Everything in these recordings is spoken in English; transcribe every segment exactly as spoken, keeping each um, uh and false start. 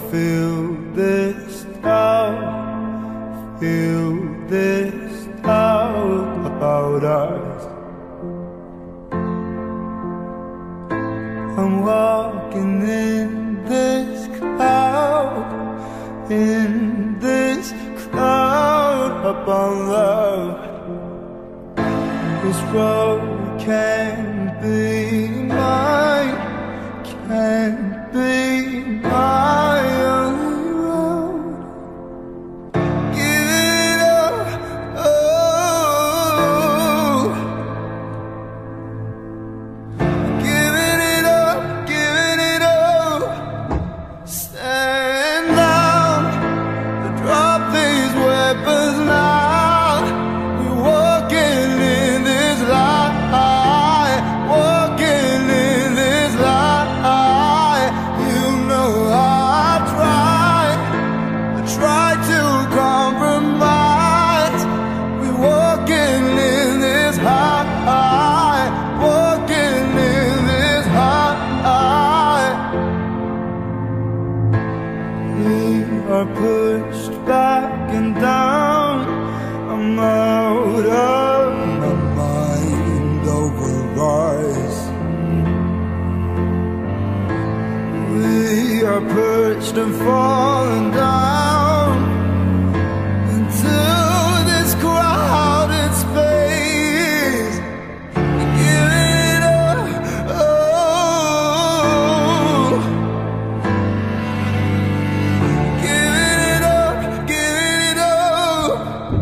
feel this doubt, feel this doubt about us. I'm walking in this cloud, in this cloud upon love. This road can't be mine, can't be my only road. Give it up, oh, giving it up, giving it up. Stand down, drop these weapons now. We're walking in this light, walking in this light. You know I tried, I tried to compromise. We're walking in this high, walking in this high. We are pushed back and down. I'm out of my mind over rise. We are perched and falling down into this crowded space. Give it up, oh, giving it up, giving it up.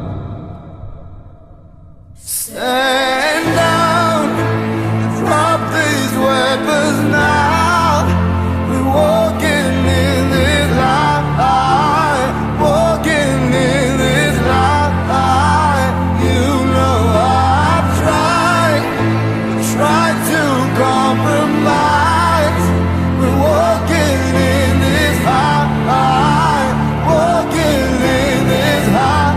Stand down, drop these weapons now. We're walking in this light, walking in this light. You know I've tried, tried to compromise. We're walking in this high, walking in this high.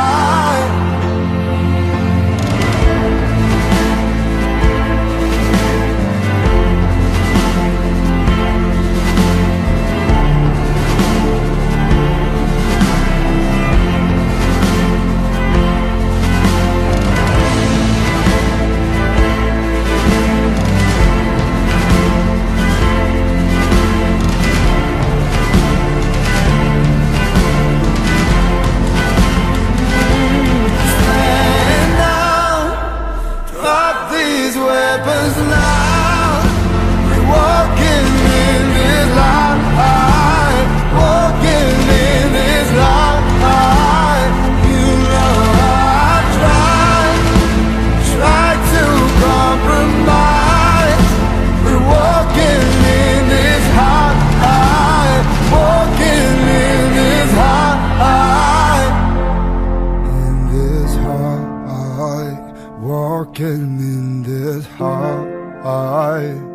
Stand down, drop these weapons now. We're walking in this light, walking in this light. You know I tried, tried to compromise. We're walking in this high, walking in this high, in this high, walking in this high.